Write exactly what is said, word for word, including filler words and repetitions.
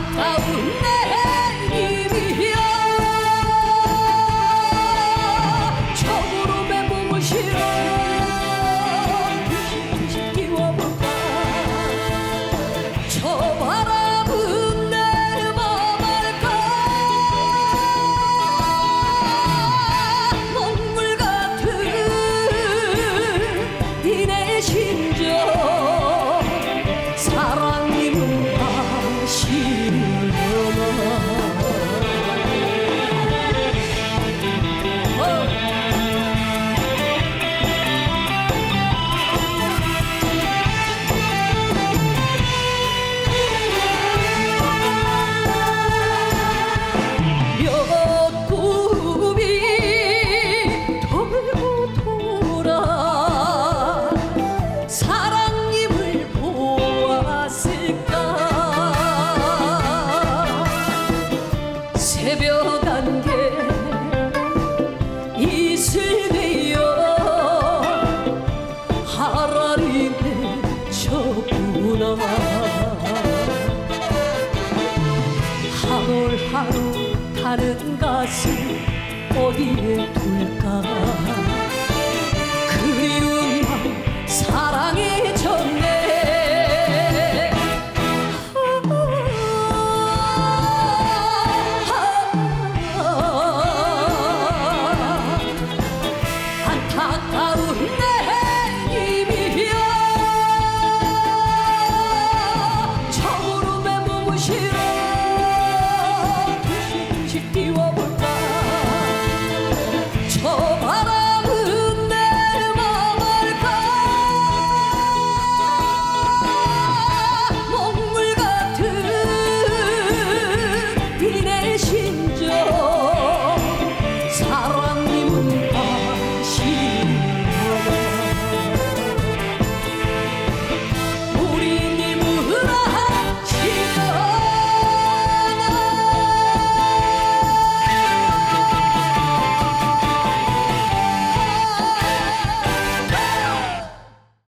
아까운 내 입이여 적으로 멘붕을 실어 부시부시 끼워볼까 저 바람은 내 맘 알까 눈물 같은 니네 심정 사랑님은 몇 굽이 돌고 돌아 사랑님을 보았을까 새벽 안개 이슬 되어 하라리 맺혔구나 한 올 하루 다른 가슴 어디에 둘까